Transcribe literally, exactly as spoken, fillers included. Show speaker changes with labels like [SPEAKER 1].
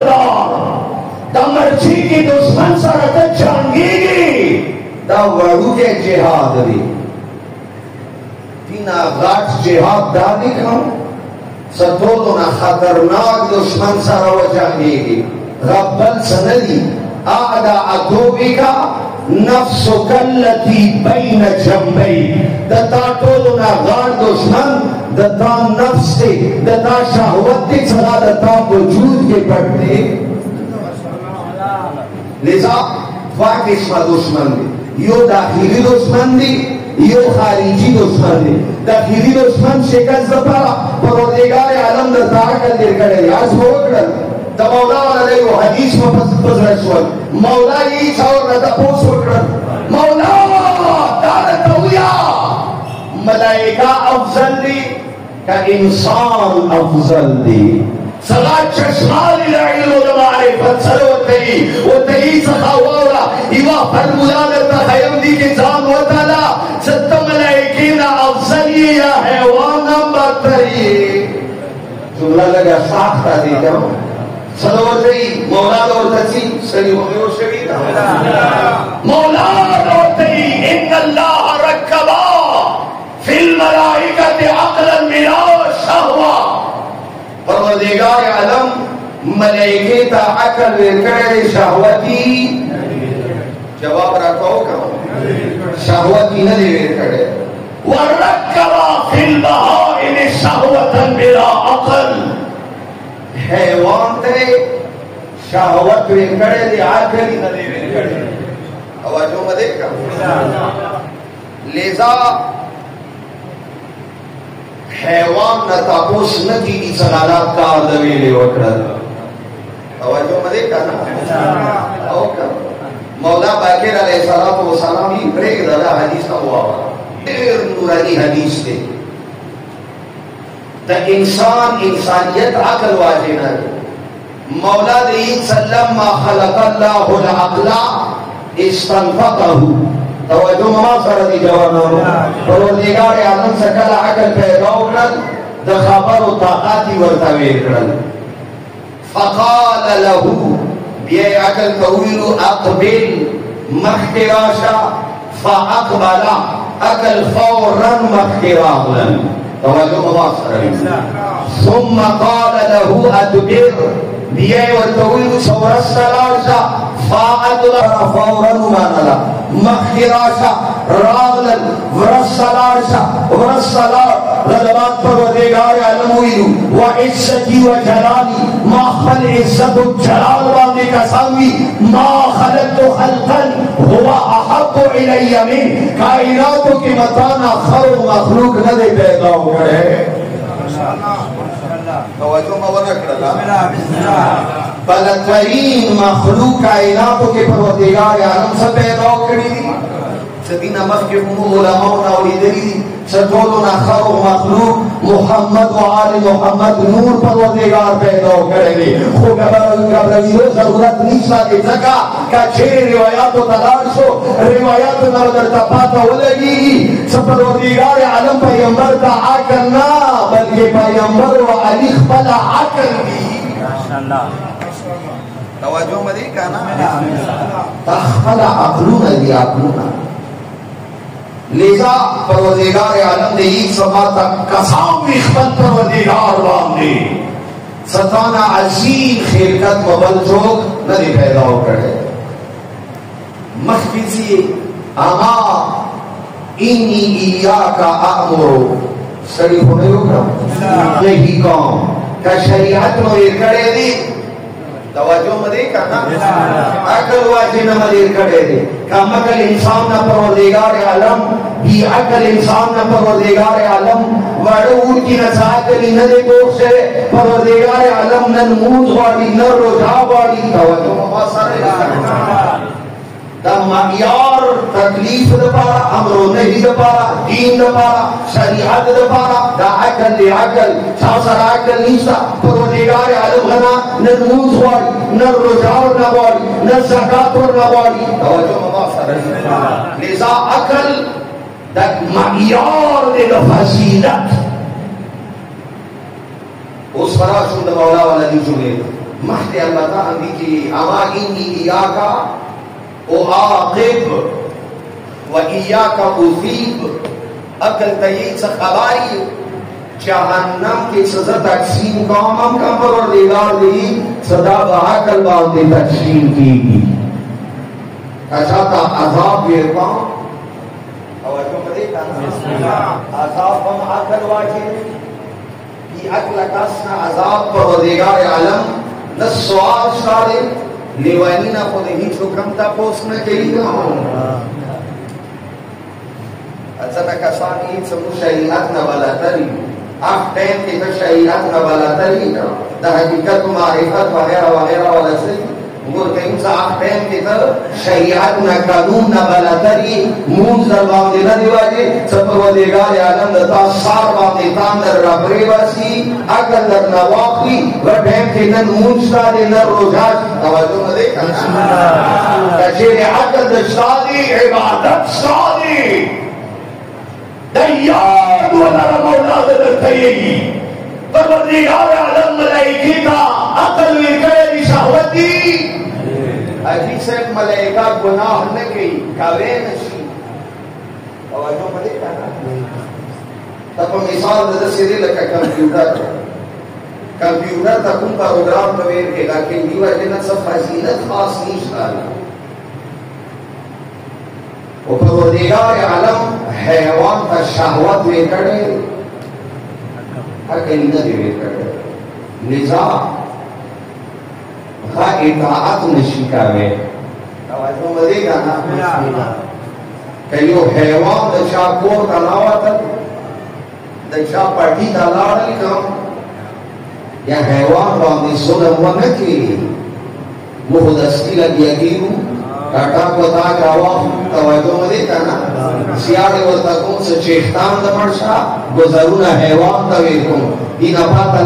[SPEAKER 1] दा मर्जी की दुश्मन सरत जंगीगी दा वड़ू के जिहाद भी तीन आगाज जिहाद दा दिखाऊं सतो तो ना खतरनाक दुश्मन सरव जंगीगी रब्बल सनदी आदा अदोबी का नफ्सो कल्लती बैन जंबई दता टोलो ना गाड़ दुश्मन दता नफ्स से दता शहवत के चला दता वजूद के पड़ते लिजा वा किस्म दुश्मन दी यो दाखिली दुश्मन दी यो खारिजी दुश्मन दी दाखिली दुश्मन शिकस्त दपरा परवरदिगार आलम दता कर दिल करे आज वो कर द मौला वाले वो हदीस में पस पस रसवल मौला ये छोड़ रहा था पोस कर मौला दार तौया मलाइका अफजल दी का इंसान अफजल दी सला चश्माल इल्म व मारिफत सरोतई वो तई सखावरा इवा फरमुला करता खयम दी के जान व ताला सत्त मलाइके ना अफजलिया हैवान बतरी जुमला लगा साख्ता दी जाओ सरोतई मौला और तसी सही हो गए शरीर मौला और तई इन अल्लाह रकबा फिल मलाइकति अक़लन मिला शहवा परवरदिगार आलम मलाइके ता अकल वेकड़े शहवती जवाब रखो का शहवती न दे वेकड़े वरकबा फिल बहाइम शहवतन बिला अक़ल हैवान ते शहवत वेकड़े दे आखरी न दे वेकड़े आवाजों में देखा लेजा हैवान न तापोस न की सलालत का दवेले वकरत आवाजों में देखा ना ओके मौला बाकिर अलैहिस्सलाम व सलाम ही ब्रेक दादा हदीस का हुआ फिर नूरानी हदीस से द इंसान इंसानियत अकल वाजे न मौला दे सल्लम मा खलक़ल्लाहु अल-अक़ला इस्तनफ़क़हु तवज्जो ममा सरदी जवाना परवरदिगार आलम सकल अकल पैदा करल द खबर व ताक़ाती वर्तवे करल फ़क़ाल लहू ये अकल कौलु अक़बिल मख्तिराशा फ़अक़बला अकल फौरन मख्तिरागलन तवज्जो ममा सरदी सुम्मा क़ाल लहू अदबिर ये वर्तवे सौरसलाशा फ़अदबरा फौरन मानला मख्तिराशा रागलन वरसलाशा वरसला रज़बात परवरदिगार आलम हुई व इज्जती व जलाली मा खल इज्जत व जलाल वाली कसमी मा खलक़तु खल्क़न हुवा अहब्बु इलय्या मिन कायनातों की मताना खर मखलूक न दे पैदा करे तवज्जो मवना करला बलतरीन मखलूक कायनातों के परवरदिगार आलम से पैदा करी सदीना मस्के उलमा और इधरी सतोलो ना खरो मखलूक मोहम्मद व आले मोहम्मद नूर परवरदिगार पैदा करेंगे खो गबर गबरियो जरूरत नहीं साके जका का छे रिवायात तलाशो रिवायात नरदर तपाता होगी सब परवरदिगार आलम पैगंबर का आकल ना बल्कि पैगंबर व अली फला आकल भी माशाअल्लाह तवज्जो मदी का ना तखला अकलुना दी अकलुना लिजा परवरदिगार आलम ने एक समा तक कसाम इख्बत परवरदिगार वांगे सताना अजीम खिलकत मबल जोग नदी पैदा हो करे मखबिसी अमा इन्नी इया का आमरो सही होने होगा यही कौम का शरीयत में एक करे दी तवज्जो मदे का ना अकल वाजिन मदे करे दे कम अकल इंसान ना परवरदिगार आलम ये अकल इंसान ना परवरदिगार आलम वाड़ो उनकी नसाकली न दे दोष से परवरदिगार आलम न मूद वाली न रोजा वाली तवज्जो ममा सारे तब मायार तकलीफ दपारा अमरो नहीं दपारा दीन दपारा शरीयत दपारा दा अकल ले अकल सासर अकल निसा परवरदिगार आलम गना न नूज वाली न रोजाओ न वाली न ज़कात न वाली तवज्जो ममा सारे लिजा अकल तक मायार दे फजीलत उस फराशुंद मौला वाला दी जुगे महते अलबत्ता अंदी की अमा इन्नी इयाका उआक़िब व इयाका उज़ीब अकल तयीद से खबारी जहन्नम की सजा तकसीम कौम का परवरदिगार दी सदा बहाकल बांधे तकसीम की अच्छा था अज़ाब ये कौम और जो मदे का अज़ाब हम अकल वाजिब ये अकल कसना अज़ाब परवरदिगार आलम न सवाल सारे लेवानी ना खुद ही हुक्म था पोसने के लिए अच्छा था कसानी सब शरीयत न वाला तरी आप टाइम के तो शरीयत न वाला तरी ना द हकीकत मारिफत वगैरह वगैरह वाला से वो कहीं से आप टाइम के तो शरीयत न कानून न वाला तरी मून जबान देना दिवाजे सब वो देगा आलम दता सार बातें तांदर रबरे वासी अकल दर नवाखी व टाइम के न मून सारे न रोजाज तवज्जो न दे कशेर अकल शादी इबादत शादी दयाद वला मौला दरतयी परवरदिगार आलम मलाइका का अकल विकरे शहवती अजी से मलाइका गुनाह न की कावे नशी तवज्जो मदे करना तब मिसाल दे सीधे लगा कंप्यूटर कंप्यूटर तक उन प्रोग्राम कवेर के लाके दीवा जन सब फजीलत खास नहीं शाला वो परवरदिगार आलम हैवान का शहवत वे करे हर कहीं न दे वे करे लिजा खा इताअत नशिका वे तवज्जो मदे गाना कयो हैवान दशा को तलावत दशा पढ़ी दलाल कम या हैवान बांधी सुनम वन की मुहदस्ती लगी अकीरू टाटा को ताक रावा तवज्जो मदे करना सियारे वस्तकों से चेष्टान दमर्शा गुजरुना हैवान तवेकुम इन अपात